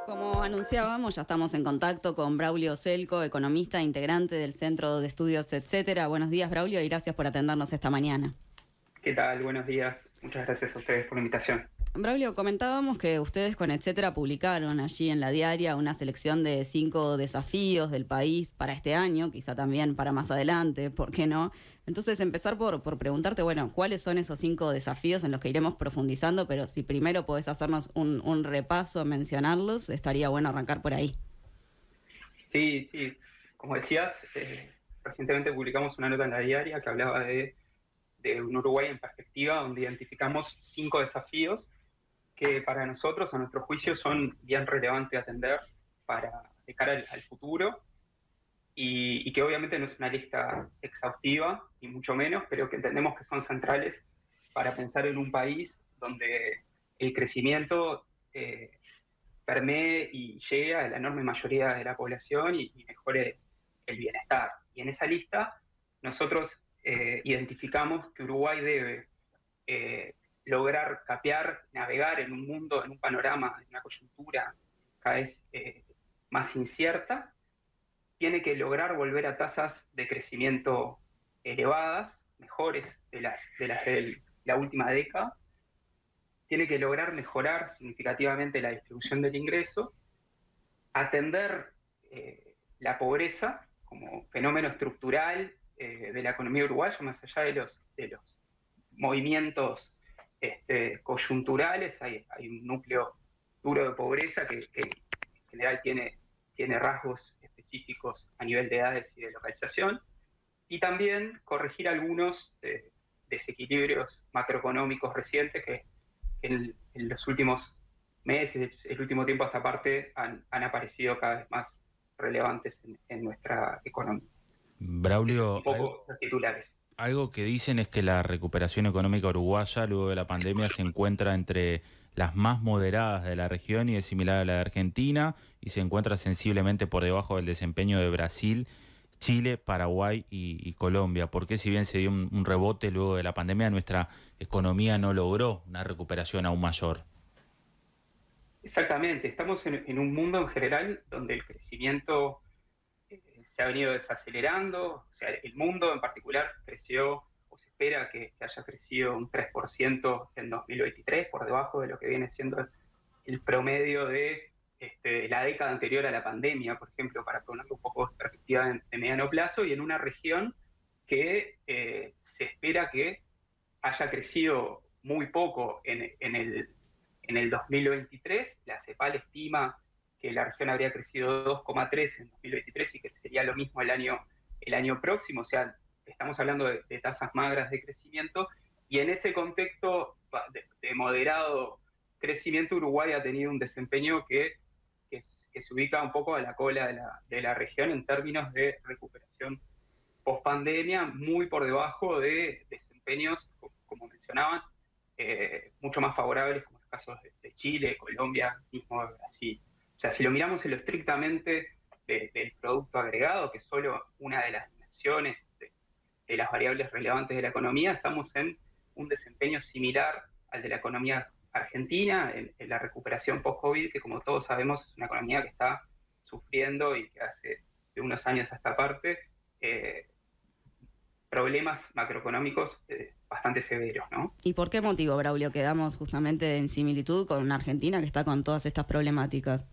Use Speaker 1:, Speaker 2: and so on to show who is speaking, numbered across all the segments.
Speaker 1: Como anunciábamos, ya estamos en contacto con Braulio Celco, economista integrante del Centro de Estudios Etcétera. Buenos días, Braulio, y gracias por atendernos esta mañana.
Speaker 2: ¿Qué tal? Buenos días. Muchas gracias a ustedes por la invitación.
Speaker 1: Braulio, comentábamos que ustedes con Etcétera publicaron allí en la diaria una selección de 5 desafíos del país para este año, quizá también para más adelante, ¿por qué no? Entonces, empezar por preguntarte, bueno, ¿cuáles son esos 5 desafíos en los que iremos profundizando? Pero si primero podés hacernos un repaso, mencionarlos, estaría bueno arrancar por ahí.
Speaker 2: Sí, sí. Como decías, recientemente publicamos una nota en la diaria que hablaba de un Uruguay en perspectiva, donde identificamos 5 desafíos que para nosotros, a nuestro juicio, son bien relevantes atender de cara al futuro y que obviamente no es una lista exhaustiva, ni mucho menos, pero que entendemos que son centrales para pensar en un país donde el crecimiento permee y llegue a la enorme mayoría de la población y mejore el bienestar. Y en esa lista nosotros identificamos que Uruguay debe lograr capear, navegar en un mundo, en un panorama, en una coyuntura cada vez más incierta, tiene que lograr volver a tasas de crecimiento elevadas, mejores de la última década, tiene que lograr mejorar significativamente la distribución del ingreso, atender la pobreza como fenómeno estructural de la economía uruguaya, más allá de los movimientos coyunturales, hay un núcleo duro de pobreza que en general tiene rasgos específicos a nivel de edades y de localización, y también corregir algunos desequilibrios macroeconómicos recientes que en los últimos meses, el último tiempo hasta parte, han aparecido cada vez más relevantes en nuestra economía. Esos son
Speaker 3: Braulio,
Speaker 2: un poco los titulares.
Speaker 3: algo que dicen es que la recuperación económica uruguaya luego de la pandemia se encuentra entre las más moderadas de la región y es similar a la de Argentina y se encuentra sensiblemente por debajo del desempeño de Brasil, Chile, Paraguay y Colombia. Porque si bien se dio un rebote luego de la pandemia, nuestra economía no logró una recuperación aún mayor.
Speaker 2: Exactamente, estamos en un mundo en general donde el crecimiento se ha venido desacelerando, o sea, el mundo en particular creció, o se espera que haya crecido un 3% en 2023, por debajo de lo que viene siendo el promedio de la década anterior a la pandemia, por ejemplo, para ponerlo un poco de perspectiva de mediano plazo, y en una región que se espera que haya crecido muy poco en el 2023. La CEPAL estima que la región habría crecido 2,3 en 2023 y que sería lo mismo el año próximo. O sea, estamos hablando de tasas magras de crecimiento, y en ese contexto de moderado crecimiento, Uruguay ha tenido un desempeño que se ubica un poco a la cola de la región en términos de recuperación post-pandemia, muy por debajo de desempeños, como mencionaban, mucho más favorables, como los casos de Chile, Colombia, mismo de Brasil. O sea, si lo miramos en lo estrictamente del producto agregado, que es solo una de las dimensiones de las variables relevantes de la economía, estamos en un desempeño similar al de la economía argentina, en la recuperación post-COVID, que como todos sabemos es una economía que está sufriendo y que hace de unos años a esta parte problemas macroeconómicos bastante severos, ¿no?
Speaker 1: ¿Y por qué motivo, Braulio, quedamos justamente en similitud con una Argentina que está con todas estas problemáticas?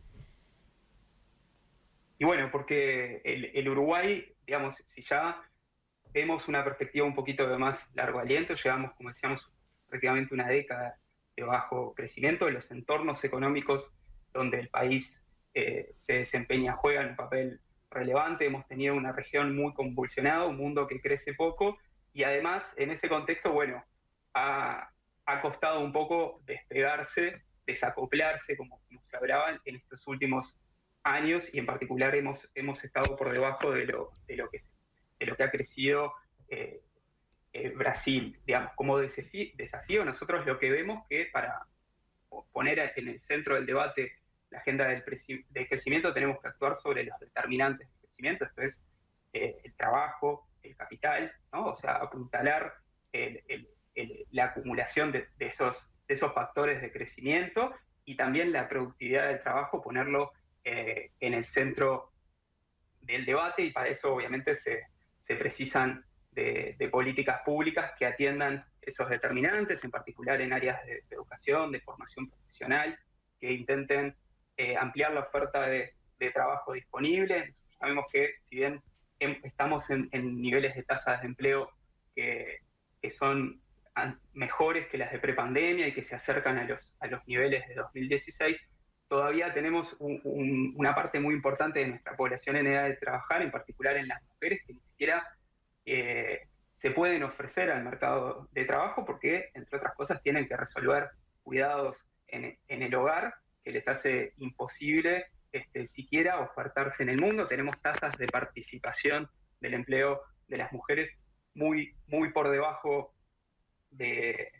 Speaker 2: Y bueno, porque el Uruguay, digamos, si ya vemos una perspectiva un poquito de más largo aliento, llevamos, como decíamos, prácticamente una década de bajo crecimiento, de los entornos económicos donde el país se desempeña, juega un papel relevante, hemos tenido una región muy convulsionada, un mundo que crece poco, y además en ese contexto, bueno, ha costado un poco despegarse, desacoplarse, como se hablaba en estos últimos años, y en particular hemos estado por debajo de lo que ha crecido Brasil. Digamos, como desafío, nosotros lo que vemos que para poner en el centro del debate la agenda del crecimiento, tenemos que actuar sobre los determinantes del crecimiento, esto es el trabajo, el capital, ¿no? O sea, apuntalar la acumulación de esos factores de crecimiento y también la productividad del trabajo, ponerlo en el centro del debate, y para eso obviamente se precisan de políticas públicas que atiendan esos determinantes, en particular en áreas de educación, de formación profesional, que intenten ampliar la oferta de trabajo disponible. Sabemos que si bien estamos en niveles de tasas de empleo que son mejores que las de prepandemia y que se acercan a los niveles de 2016, todavía tenemos una parte muy importante de nuestra población en edad de trabajar, en particular en las mujeres, que ni siquiera se pueden ofrecer al mercado de trabajo porque, entre otras cosas, tienen que resolver cuidados en el hogar, que les hace imposible siquiera ofertarse en el mundo. Tenemos tasas de participación del empleo de las mujeres muy, muy por debajo de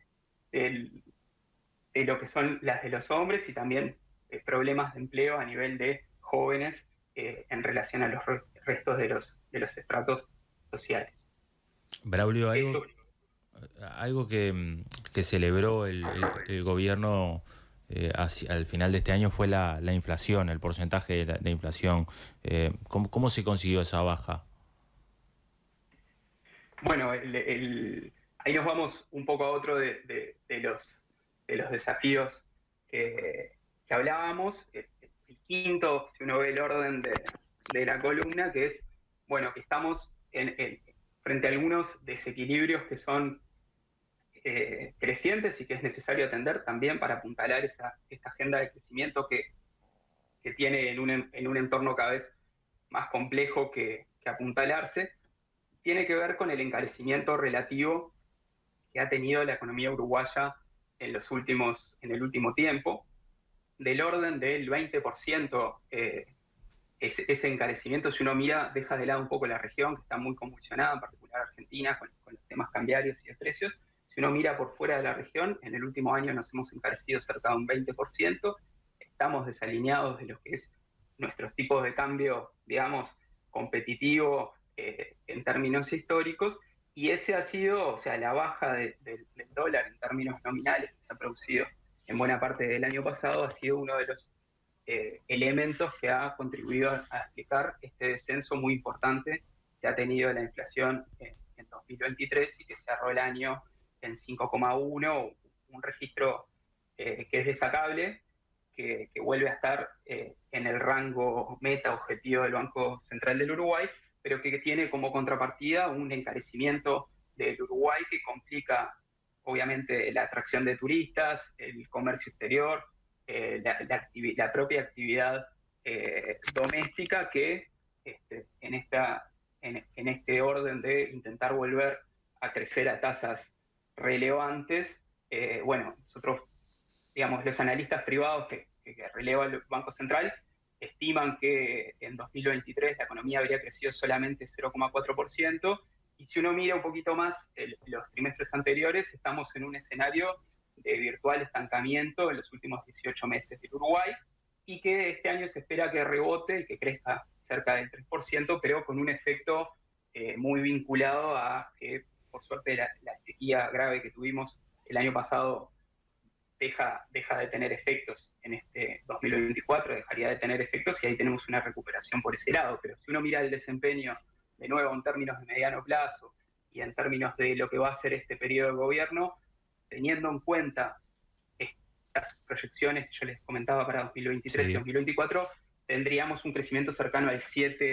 Speaker 2: lo que son las de los hombres, y también problemas de empleo a nivel de jóvenes en relación a los restos de los estratos sociales.
Speaker 3: Braulio, algo que celebró el gobierno al final de este año fue la inflación, el porcentaje de inflación. ¿Cómo se consiguió esa baja?
Speaker 2: Bueno, ahí nos vamos un poco a otro de los desafíos que hablábamos. El quinto, si uno ve el orden de la columna, que es, bueno, que estamos frente a algunos desequilibrios que son crecientes y que es necesario atender también para apuntalar esta agenda de crecimiento que tiene en un entorno cada vez más complejo que apuntalarse. Tiene que ver con el encarecimiento relativo que ha tenido la economía uruguaya en el último tiempo, del orden del 20%. Ese encarecimiento, si uno mira, deja de lado un poco la región, que está muy convulsionada, en particular Argentina, con los temas cambiarios y de precios. Si uno mira por fuera de la región, en el último año nos hemos encarecido cerca de un 20%, estamos desalineados de lo que es nuestros tipos de cambio, digamos, competitivo en términos históricos, y ese ha sido, o sea, la baja del dólar en términos nominales que se ha producido en buena parte del año pasado, ha sido uno de los elementos que ha contribuido a explicar este descenso muy importante que ha tenido la inflación en 2023 y que cerró el año en 5,1, un registro que es destacable, que vuelve a estar en el rango meta objetivo del Banco Central del Uruguay, pero que tiene como contrapartida un encarecimiento del Uruguay que complica obviamente la atracción de turistas, el comercio exterior, la propia actividad doméstica, que en este orden de intentar volver a crecer a tasas relevantes, bueno, nosotros, digamos, los analistas privados que releva el Banco Central estiman que en 2023 la economía habría crecido solamente 0,4%, y si uno mira un poquito más los trimestres anteriores, estamos en un escenario de virtual estancamiento en los últimos 18 meses del Uruguay, y que este año se espera que rebote y que crezca cerca del 3%, pero con un efecto muy vinculado a que, por suerte, la sequía grave que tuvimos el año pasado deja de tener efectos en este 2024, dejaría de tener efectos, y ahí tenemos una recuperación por ese lado. Pero si uno mira el desempeño, de nuevo, en términos de mediano plazo y en términos de lo que va a ser este periodo de gobierno, teniendo en cuenta estas proyecciones que yo les comentaba para 2023 y 2024, tendríamos un crecimiento cercano al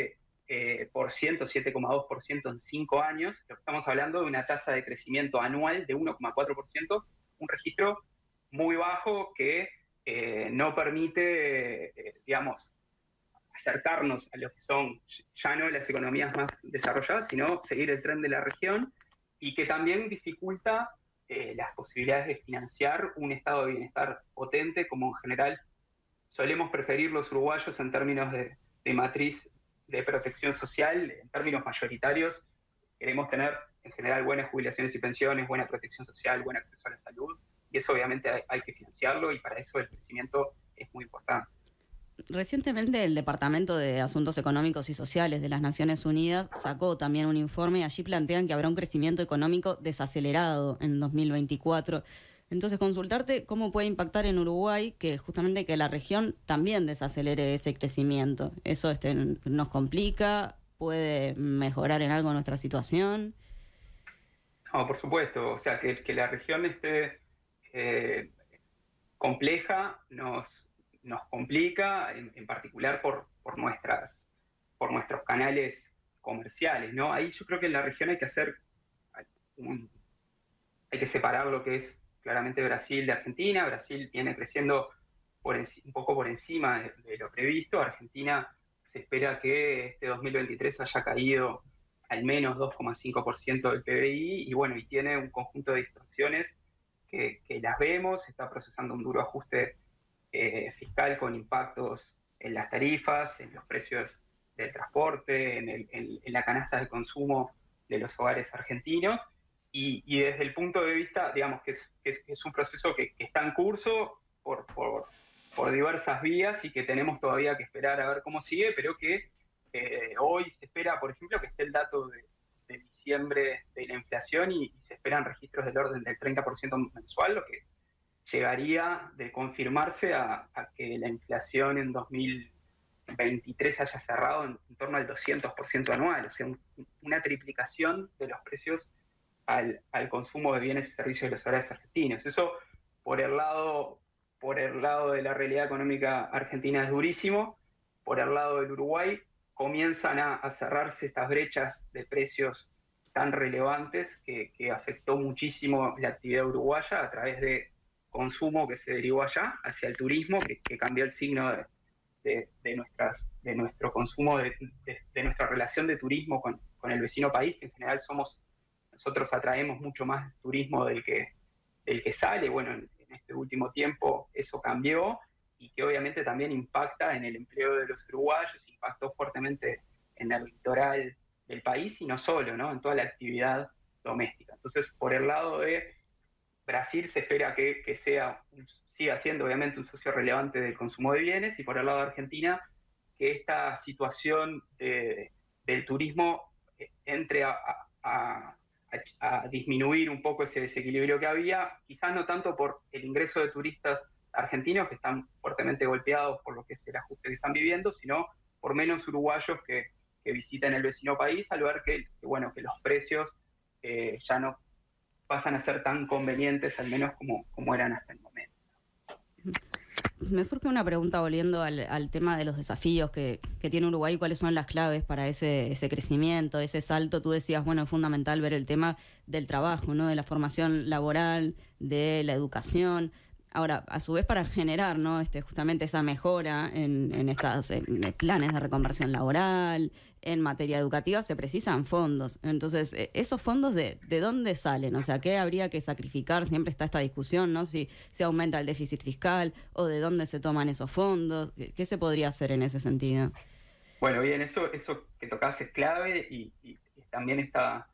Speaker 2: 7,2% en 5 años. Estamos hablando de una tasa de crecimiento anual de 1,4%, un registro muy bajo que no permite, digamos, acercarnos a lo que son ya no las economías más desarrolladas, sino seguir el tren de la región, y que también dificulta las posibilidades de financiar un estado de bienestar potente, como en general solemos preferir los uruguayos en términos de matriz de protección social. En términos mayoritarios, queremos tener en general buenas jubilaciones y pensiones, buena protección social, buen acceso a la salud, y eso obviamente hay que financiarlo, y para eso el crecimiento es muy importante.
Speaker 1: Recientemente el Departamento de Asuntos Económicos y Sociales de las Naciones Unidas sacó también un informe, y allí plantean que habrá un crecimiento económico desacelerado en 2024. Entonces, consultarte cómo puede impactar en Uruguay que justamente que la región también desacelere ese crecimiento. ¿Eso nos complica? ¿Puede mejorar en algo nuestra situación?
Speaker 2: No, por supuesto. O sea, que la región esté compleja nos complica, en particular por nuestros canales comerciales, ¿no? Ahí yo creo que en la región hay que separar lo que es claramente Brasil de Argentina. Brasil viene creciendo un poco por encima de lo previsto. Argentina se espera que este 2023 haya caído al menos 2,5% del PBI, y bueno, y tiene un conjunto de distorsiones que las vemos. Está procesando un duro ajuste fiscal con impactos en las tarifas, en los precios del transporte, en la canasta de consumo de los hogares argentinos, y desde el punto de vista, digamos, que es un proceso que está en curso por diversas vías y que tenemos todavía que esperar a ver cómo sigue, pero que hoy se espera, por ejemplo, que esté el dato de diciembre de la inflación, y se esperan registros del orden del 30% mensual, lo que llegaría de confirmarse a que la inflación en 2023 haya cerrado en torno al 200% anual, o sea, una triplicación de los precios al consumo de bienes y servicios de los hogares argentinos. Eso, por el lado de la realidad económica argentina, es durísimo. Por el lado del Uruguay comienzan a cerrarse estas brechas de precios tan relevantes que afectó muchísimo la actividad uruguaya a través de consumo que se derivó allá hacia el turismo, que cambió el signo de nuestro consumo, de nuestra relación de turismo con el vecino país, que en general nosotros atraemos mucho más turismo del que sale. Bueno, en este último tiempo eso cambió, y que obviamente también impacta en el empleo de los uruguayos, impactó fuertemente en el litoral del país, y no solo, ¿no?, en toda la actividad doméstica. Entonces, por el lado de Brasil se espera que siga siendo obviamente un socio relevante del consumo de bienes, y por el lado de Argentina, que esta situación del turismo entre a disminuir un poco ese desequilibrio que había, quizás no tanto por el ingreso de turistas argentinos, que están fuertemente golpeados por lo que es el ajuste que están viviendo, sino por menos uruguayos que visitan el vecino país, al ver que los precios ya no pasan a ser tan convenientes, al menos como eran hasta el momento.
Speaker 1: Me surge una pregunta volviendo al tema de los desafíos que tiene Uruguay, cuáles son las claves para ese crecimiento, ese salto. Tú decías, bueno, es fundamental ver el tema del trabajo, ¿no?, de la formación laboral, de la educación. Ahora, a su vez, para generar, ¿no?, justamente esa mejora en estos planes de reconversión laboral, en materia educativa, se precisan fondos. Entonces, ¿esos fondos de dónde salen? O sea, ¿qué habría que sacrificar? Siempre está esta discusión, ¿no?, si se aumenta el déficit fiscal o de dónde se toman esos fondos. ¿Qué se podría hacer en ese sentido?
Speaker 2: Bueno, bien, eso que tocás es clave, y también está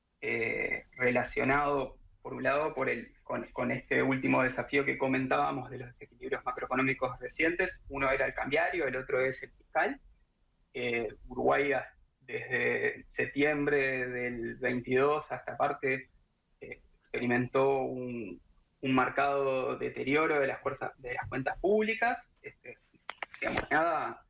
Speaker 2: relacionado, por un lado, con este último desafío que comentábamos de los desequilibrios macroeconómicos recientes. Uno era el cambiario, el otro es el fiscal. Uruguay, desde septiembre del 22 hasta parte, experimentó un marcado deterioro de las cuentas públicas. Digamos, nada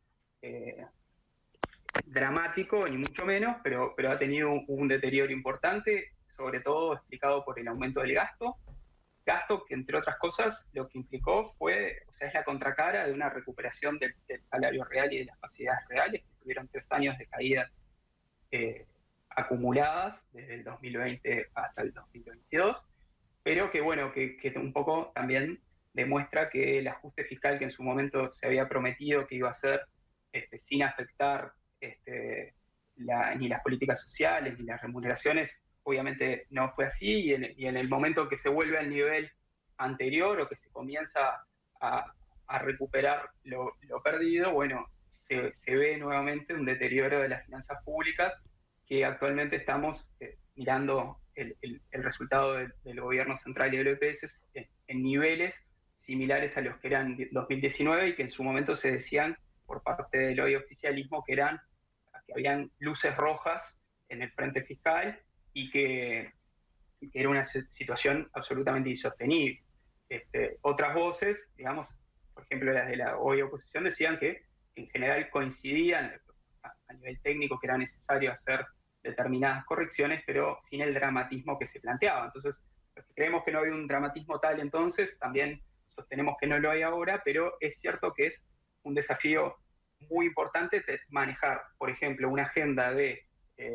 Speaker 2: dramático, ni mucho menos, pero ha tenido un deterioro importante, sobre todo explicado por el aumento del gasto que, entre otras cosas, lo que implicó es la contracara de una recuperación del salario real y de las facilidades reales, que tuvieron 3 años de caídas acumuladas desde el 2020 hasta el 2022, pero que un poco también demuestra que el ajuste fiscal que en su momento se había prometido que iba a ser sin afectar ni las políticas sociales ni las remuneraciones, obviamente no fue así, y en el momento que se vuelve al nivel anterior, o que se comienza a recuperar lo perdido, se ve nuevamente un deterioro de las finanzas públicas, que actualmente estamos mirando el resultado del gobierno central y del EPS en niveles similares a los que eran en 2019, y que en su momento se decían por parte del hoy oficialismo que habían luces rojas en el frente fiscal, y que era una situación absolutamente insostenible. otras voces, digamos, por ejemplo las de la hoy oposición, decían que en general coincidían a nivel técnico que era necesario hacer determinadas correcciones, pero sin el dramatismo que se planteaba. Entonces, los que creemos que no había un dramatismo tal entonces, también sostenemos que no lo hay ahora, pero es cierto que es un desafío muy importante de manejar, por ejemplo, una agenda de,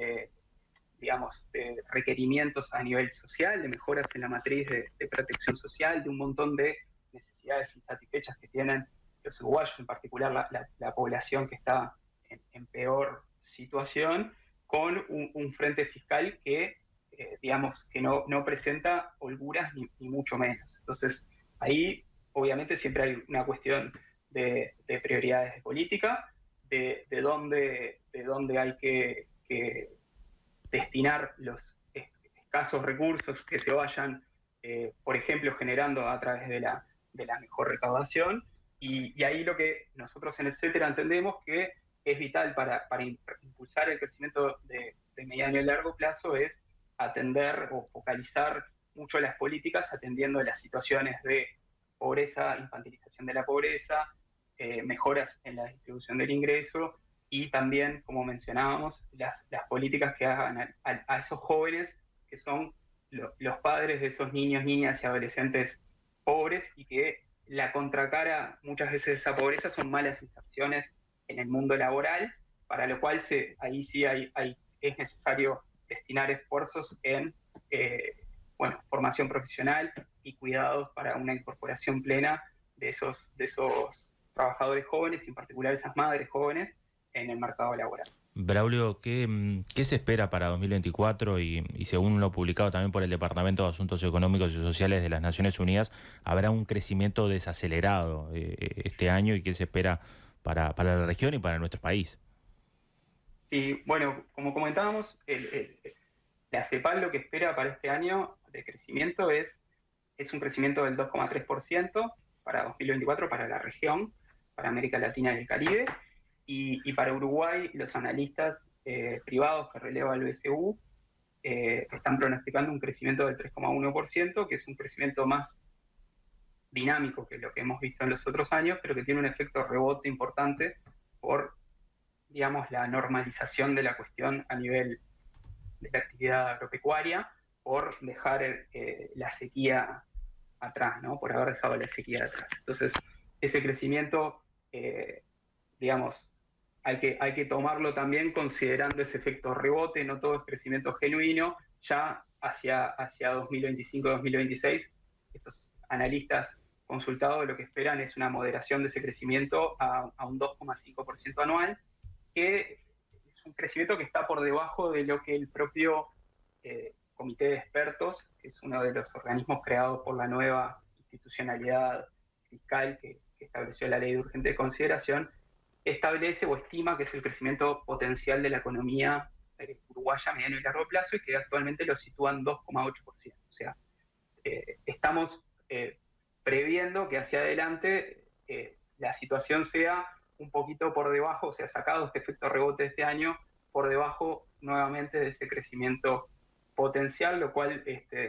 Speaker 2: de requerimientos a nivel social, de mejoras en la matriz de protección social, de un montón de necesidades insatisfechas que tienen los uruguayos, en particular la población que está en peor situación, con un frente fiscal que, que no presenta holguras ni mucho menos. Entonces, ahí obviamente siempre hay una cuestión de prioridades de política, de dónde hay que destinar los escasos recursos que se vayan, por ejemplo, generando a través de la mejor recaudación. Y ahí lo que nosotros en Etcétera entendemos que es vital para impulsar el crecimiento de mediano y largo plazo es atender o focalizar mucho las políticas atendiendo las situaciones de pobreza, infantilización de la pobreza, mejoras en la distribución del ingreso y también, como mencionábamos, las políticas que hagan a esos jóvenes que son los padres de esos niños, niñas y adolescentes pobres y que la contracara muchas veces de esa pobreza son malas inserciones en el mundo laboral, para lo cual ahí sí es necesario destinar esfuerzos en formación profesional y cuidados para una incorporación plena de esos trabajadores jóvenes, y en particular esas madres jóvenes, en el mercado laboral.
Speaker 3: Braulio, ¿qué se espera para 2024? Y según lo publicado también por el Departamento de Asuntos Económicos y Sociales de las Naciones Unidas, habrá un crecimiento desacelerado este año, y qué se espera para la región y para nuestro país.
Speaker 2: Sí, bueno, como comentábamos, la CEPAL lo que espera para este año de crecimiento es un crecimiento del 2,3% para 2024 para la región, para América Latina y el Caribe, y para Uruguay los analistas privados que releva el BCU están pronosticando un crecimiento del 3,1%, que es un crecimiento más dinámico que lo que hemos visto en los otros años, pero que tiene un efecto rebote importante por, digamos, la normalización de la cuestión a nivel de la actividad agropecuaria, por dejar la sequía atrás, ¿no? Por haber dejado la sequía atrás. Entonces, ese crecimiento, hay que tomarlo también considerando ese efecto rebote, no todo es crecimiento genuino. Ya hacia 2025-2026, estos analistas consultados lo que esperan es una moderación de ese crecimiento a un 2,5% anual, que es un crecimiento que está por debajo de lo que el propio Comité de Expertos, que es uno de los organismos creados por la nueva institucionalidad fiscal que estableció la Ley de Urgente Consideración, establece o estima que es el crecimiento potencial de la economía uruguaya a mediano y largo plazo, y que actualmente lo sitúa en 2,8%. O sea, estamos previendo que hacia adelante la situación sea un poquito por debajo, o sea, sacado este efecto rebote de este año, por debajo nuevamente de ese crecimiento potencial, lo cual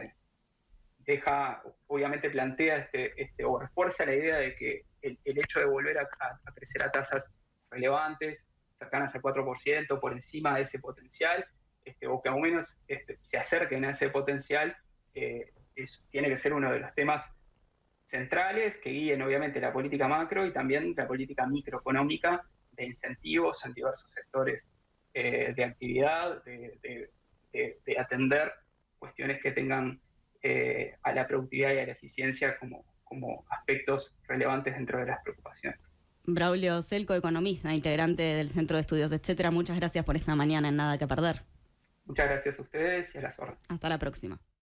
Speaker 2: obviamente plantea o refuerza la idea de que el hecho de volver a crecer a tasas relevantes, cercanas al 4%, por encima de ese potencial, o que al menos se acerquen a ese potencial, tiene que ser uno de los temas centrales que guíen obviamente la política macro y también la política microeconómica de incentivos en diversos sectores de actividad, de atender cuestiones que tengan a la productividad y a la eficiencia como aspectos relevantes dentro de las preocupaciones.
Speaker 1: Braulio Selco, economista, integrante del Centro de Estudios, Etcétera. Muchas gracias por esta mañana en Nada que Perder.
Speaker 2: Muchas gracias a ustedes y a las órdenes.
Speaker 1: Hasta la próxima.